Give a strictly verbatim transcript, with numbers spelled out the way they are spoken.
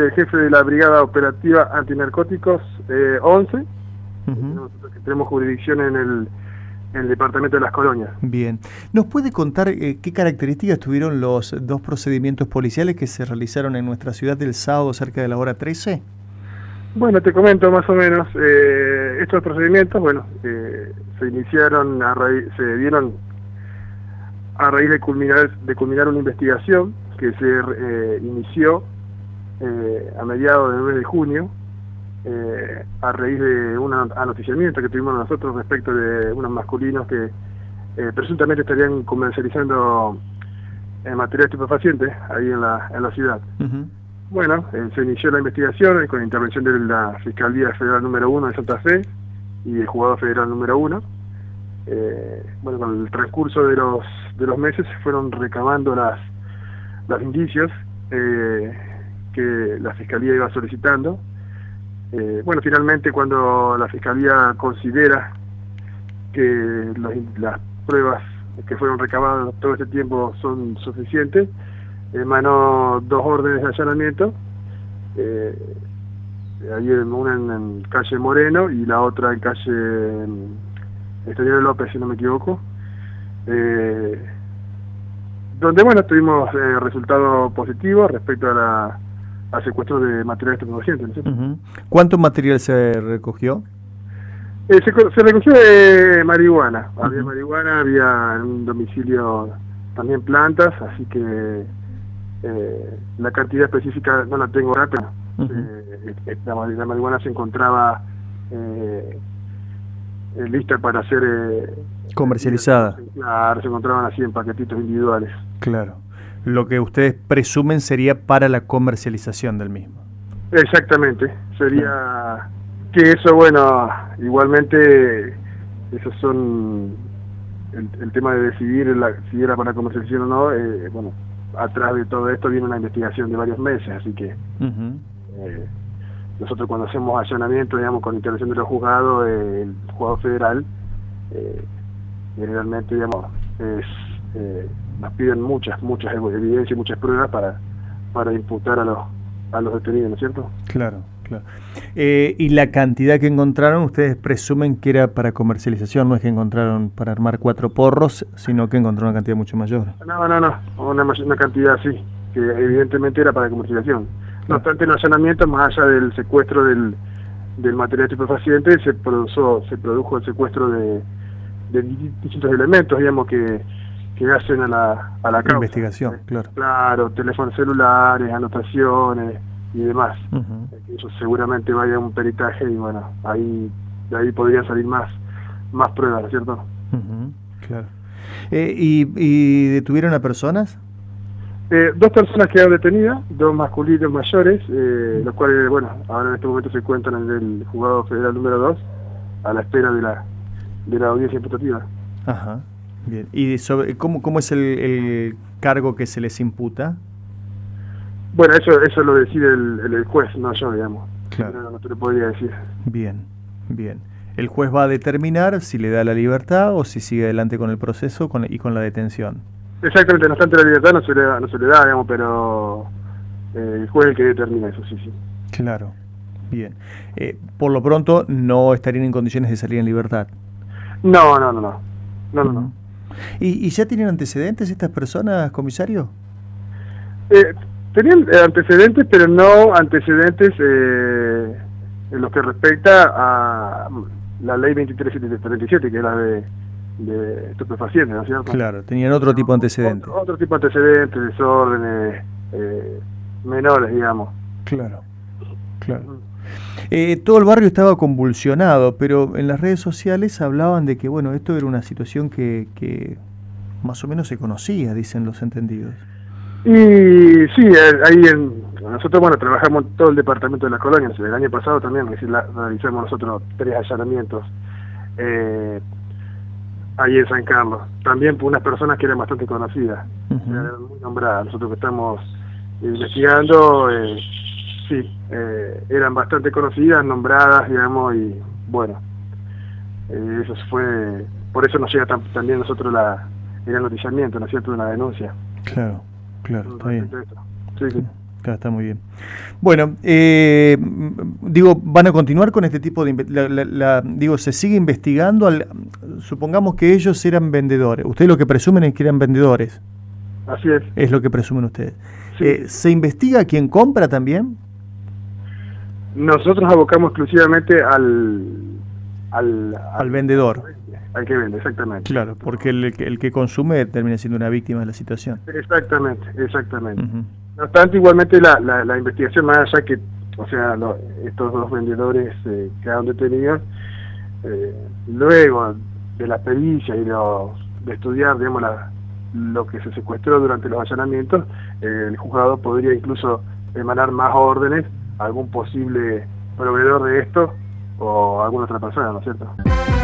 el jefe de la Brigada Operativa Antinarcóticos eh, once. Uh-huh. Nosotros que tenemos jurisdicción en el, en el departamento de Las Colonias. Bien. ¿Nos puede contar eh, qué características tuvieron los dos procedimientos policiales que se realizaron en nuestra ciudad el sábado cerca de la hora trece? Bueno, te comento más o menos. Eh, estos procedimientos, bueno, eh, se iniciaron, a raíz, se dieron a raíz de culminar, de culminar una investigación que se eh, inició eh, a mediados del mes de junio, eh, a raíz de un anoticiamiento que tuvimos nosotros respecto de unos masculinos que eh, presuntamente estarían comercializando eh, material estupefaciente ahí en la, en la ciudad. Uh-huh. Bueno, eh, se inició la investigación con intervención de la Fiscalía Federal número uno de Santa Fe y el Juzgado Federal número uno. Eh, bueno, con el transcurso de los de los meses se fueron recabando las los indicios eh, que la Fiscalía iba solicitando. Eh, bueno, finalmente cuando la Fiscalía considera que los, las pruebas que fueron recabadas todo este tiempo son suficientes, emanó dos órdenes de allanamiento, eh, ahí una en, en calle Moreno y la otra en calle Estadio López, si no me equivoco, eh, donde bueno tuvimos eh, resultados positivos respecto a la, al secuestro de material estupefaciente, ¿no es cierto? Uh-huh. ¿Cuánto material se recogió? Eh, se, se recogió de marihuana, uh-huh. Había marihuana, había en un domicilio también plantas, así que Eh, la cantidad específica no la tengo ahora, pero uh-huh. eh, la, la marihuana se encontraba eh, eh, lista para ser eh, comercializada. Claro, se encontraban así en paquetitos individuales. Claro. Lo que ustedes presumen sería para la comercialización del mismo. Exactamente. Sería uh-huh. que eso, bueno, igualmente, esos son el, el tema de decidir la, si era para comercialización o no, eh, bueno. Atrás de todo esto viene una investigación de varios meses, así que uh-huh. eh, nosotros cuando hacemos allanamiento, digamos, con intervención de los juzgados, eh, el juzgado federal, eh, generalmente, digamos, es, eh, nos piden muchas, muchas evidencias, muchas pruebas para, para imputar a los, a los detenidos, ¿no es cierto? Claro, claro. Eh, ¿Y la cantidad que encontraron, ustedes presumen que era para comercialización? No es que encontraron para armar cuatro porros, sino que encontraron una cantidad mucho mayor. No, no, no, una, una cantidad así, que evidentemente era para comercialización. No claro. obstante, en el allanamiento, más allá del secuestro del, del material estupefaciente, se produjo, se produjo el secuestro de, de distintos elementos, digamos, que, que hacen a la, a la causa. Investigación, eh, claro. Claro, teléfonos celulares, anotaciones y demás. Uh-huh. Eso seguramente vaya a un peritaje y bueno, ahí de ahí podrían salir más más pruebas, ¿no es cierto? Uh-huh. Claro. Eh, ¿y, ¿Y detuvieron a personas? Eh, dos personas quedaron detenidas, dos masculinos mayores, eh, uh-huh. los cuales, bueno, ahora en este momento se encuentran en el juzgado federal número dos, a la espera de la de la audiencia imputativa. Ajá, bien. ¿Y sobre cómo, cómo es el, el cargo que se les imputa? Bueno, eso eso lo decide el, el juez, no yo, digamos. Claro. No, no te lo podría decir. Bien, bien. El juez va a determinar si le da la libertad o si sigue adelante con el proceso con, y con la detención. Exactamente, no obstante la libertad no se le da, no se le da, digamos, pero eh, el juez es el que determina eso, sí, sí. Claro, bien. Eh, por lo pronto no estarían en condiciones de salir en libertad. No, no, no, no. No, no, no. ¿Y, ¿Y ya tienen antecedentes estas personas, comisario? Eh... Tenían eh, antecedentes, pero no antecedentes eh, en lo que respecta a la ley veintitrés mil setecientos treinta y siete, que es la de, de estupefacientes, ¿no es cierto? Claro, tenían otro tipo de antecedentes. Otro, otro tipo de antecedentes, desórdenes, eh, menores, digamos. Claro, claro. Eh, todo el barrio estaba convulsionado, pero en las redes sociales hablaban de que, bueno, esto era una situación que, que más o menos se conocía, dicen los entendidos. Y sí, ahí en, nosotros, bueno, trabajamos en todo el departamento de Las Colonias. El año pasado también realizamos nosotros tres allanamientos eh, ahí en San Carlos. También por unas personas que eran bastante conocidas, uh-huh. eran muy nombradas. Nosotros que estamos investigando, eh, sí, eh, eran bastante conocidas, nombradas, digamos, y bueno, eh, eso fue, por eso nos llega tam, también a nosotros la, el noticiamiento, ¿no es cierto?, una denuncia. Claro. Claro, está bien. Sí, sí. Claro, está muy bien. Bueno, eh, digo, ¿van a continuar con este tipo de... La, la, la, digo, ¿se sigue investigando? Al, supongamos que ellos eran vendedores. Ustedes lo que presumen es que eran vendedores. Así es. Es lo que presumen ustedes. Sí. Eh, ¿Se investiga a quién compra también? Nosotros abocamos exclusivamente al... Al, al, al vendedor. Al que vende, exactamente. Claro, porque el, el que consume termina siendo una víctima de la situación. Exactamente, exactamente. Uh-huh. No obstante, igualmente la, la, la investigación, más allá que, o sea, lo, estos dos vendedores eh, quedaron detenidos, eh, luego de la pericia y lo, de estudiar, digamos, la, lo que se secuestró durante los allanamientos, eh, el juzgado podría incluso emanar más órdenes a algún posible proveedor de esto o a alguna otra persona, ¿no es cierto?